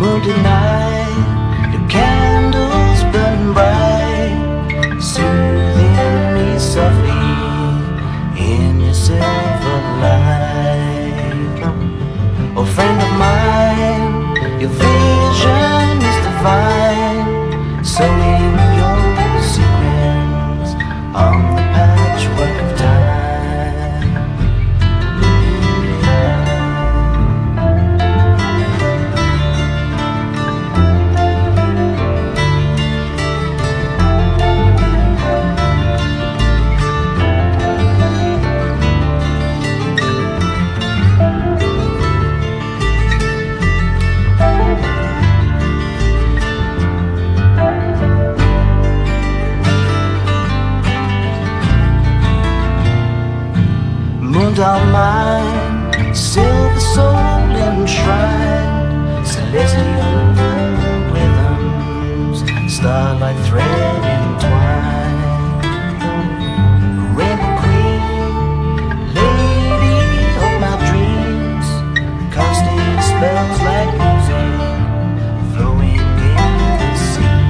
moonlit night, your candles burn bright, soothing me softly in your silver light. Oh, friend of mine, your vision is divine, sewing your sequins on the patchwork of time. Moondial mind, silver soul enshrined, celestial rhythms, starlight thread entwined. Rainbow queen, lady of my dreams, casting spells like music, flowing in the seas.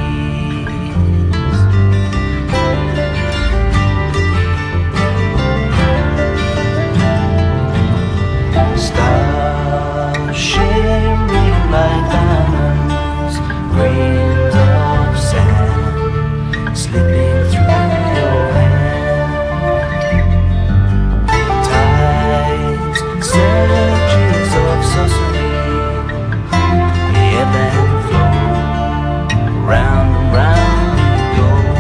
Stars shimmering like diamonds, grains of sand slipping through your hand. Tides, surges of sorcery, ebb and flow, round and round you go.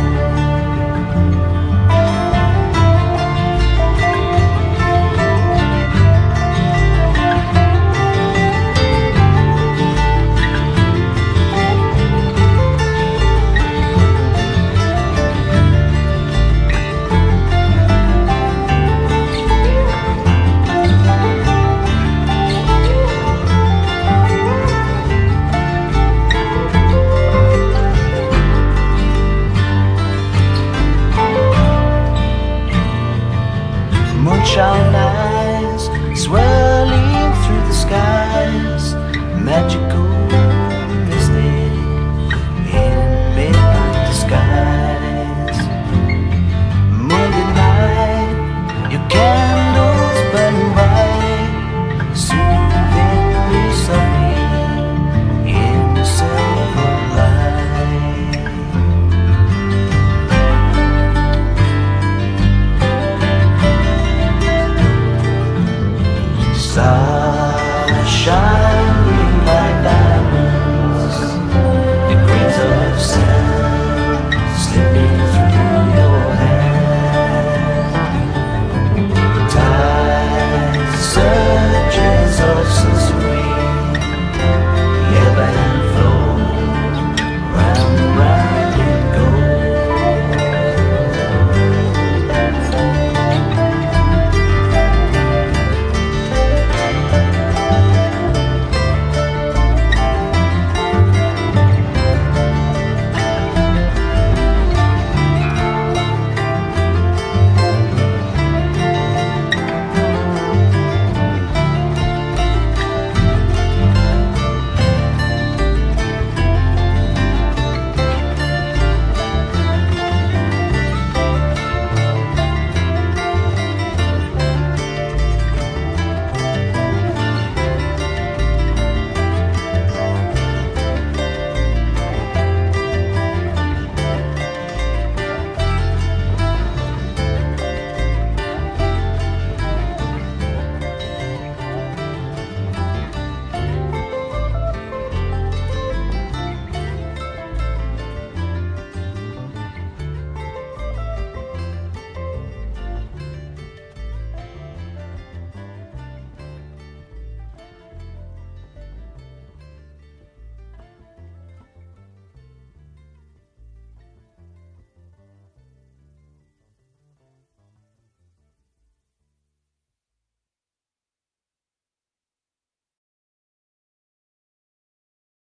Moonshine eyes swirling through the skies, magical